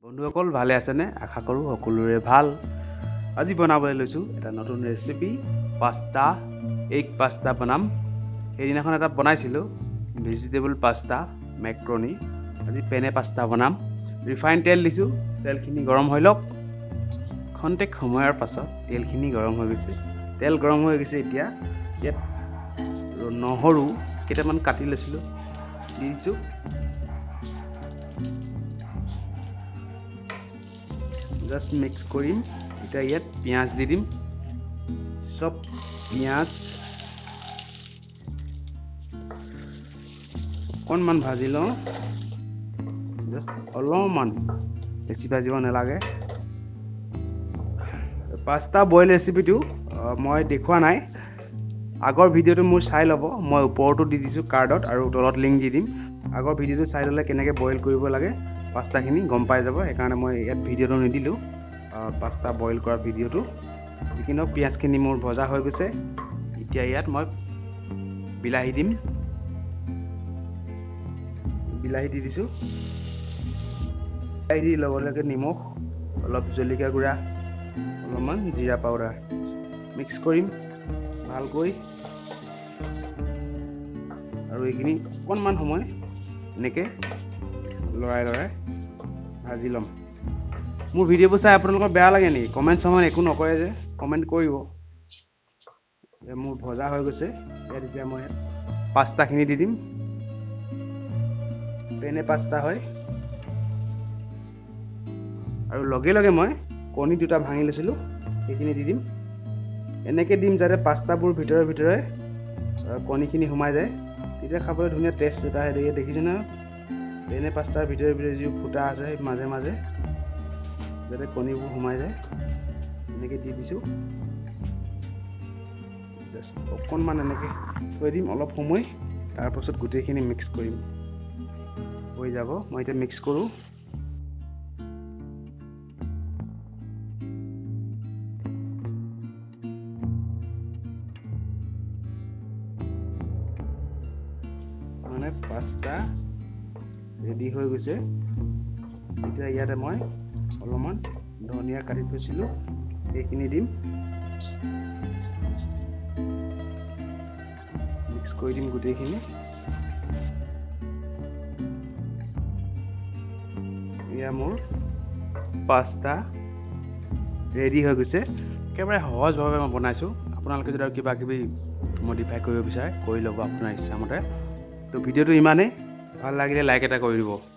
বন্ধুসকল ভালে আছেনে? আশা কৰোঁ সকলোৰে ভাল। আজি বনাবলৈ লৈছোঁ এটা নতুন ৰেচিপি, পাস্তা, এগ পাস্তা বনাম। সেইদিনাখন এটা বনাইছিলোঁ ভেজিটেবল পাস্তা, মেক্ৰণি। আজি পেনে পাস্তা বনাম। ৰিফাইন তেল দিছোঁ, তেলখিনি গৰম হৈ লওক। খন্তেক সময়ৰ পাছত তেলখিনি গৰম হৈ গৈছে। তেল গৰম হৈ গৈছে এতিয়া। ইয়াত নহৰু কেইটামান কাটি লৈছিলোঁ, দি দিছোঁ। জাষ্ট মিক্স কৰিম। এতিয়া ইয়াত পিঁয়াজ দি দিম। চব পিঁয়াজ অকণমান ভাজি লওঁ। জাষ্ট অলপমান, বেছি ভাজিব নালাগে। পাস্তা বইল ৰেচিপিটো মই দেখুওৱা নাই। আগৰ ভিডিঅ'টো মোৰ চাই ল'ব। মই ওপৰতো দি দিছোঁ কাৰ্ডত আৰু তলত লিংক দি দিম। আগৰ ভিডিঅ'টো চাই ল'লে কেনেকৈ বইল কৰিব লাগে পাস্তাখিনি গম পাই যাব। সেইকাৰণে মই ইয়াত ভিডিঅ'টো নিদিলোঁ, পাস্তা বইল কৰা ভিডিঅ'টো। যিকি নহওক পিঁয়াজখিনি মোৰ ভজা হৈ গৈছে। এতিয়া ইয়াত মই বিলাহী দিম। বিলাহী দি দিছোঁ। বিলাহী দি লগে লগে নিমখ, অলপ জলকীয়া গুড়া, অলপমান জিৰা পাউডাৰ মিক্স কৰিম ভালকৈ। আৰু এইখিনি অকণমান সময় এনেকৈ লৰাই লৰাই ভাজি ল'ম। মোৰ ভিডিঅ'বোৰ চাই আপোনালোকৰ বেয়া লাগে নেকি? কমেণ্ট চমেণ্ট একো নকৰে যে, কমেণ্ট কৰিব। মোৰ ভজা হৈ গৈছে। ইয়াত এতিয়া মই পাস্তাখিনি দি দিম। পেনে পাস্তা হয়। আৰু লগে লগে মই কণী দুটা ভাঙি লৈছিলোঁ, সেইখিনি দি দিম। এনেকৈ দিম যাতে পাস্তাবোৰ ভিতৰে ভিতৰে কণীখিনি সোমাই যায়। তেতিয়া খাবলৈ ধুনীয়া টেষ্ট এটা আহে। দেখিছে না? পেনে পাস্তাৰ ভিতৰে ভিতৰে যি ফুটা আছে মাজে মাজে, যাতে কণীবোৰ সোমাই যায়। এনেকৈ দি দিছোঁ। জাষ্ট অকণমান এনেকৈ থৈ দিম অলপ সময়। তাৰপাছত গোটেইখিনি মিক্স কৰিম। হৈ যাব। মই এতিয়া মিক্স কৰোঁ। মানে পাস্তা ৰেডি হৈ গৈছে। এতিয়া ইয়াতে মই অলপমান ধনিয়া কাটি থৈছিলোঁ, সেইখিনি দিম। মিক্স কৰি দিম গোটেইখিনি। এয়া মোৰ পাস্তা ৰেডি হৈ গৈছে। একেবাৰে সহজভাৱে মই বনাইছোঁ। আপোনালোকে যদি আৰু কিবা কিবি মডিফাই কৰিব বিচাৰে কৰি ল'ব আপোনাৰ ইচ্ছামতে। তো ভিডিঅ'টো ইমানেই। ভাল লাগিলে লাইক এটা কৰি দিব।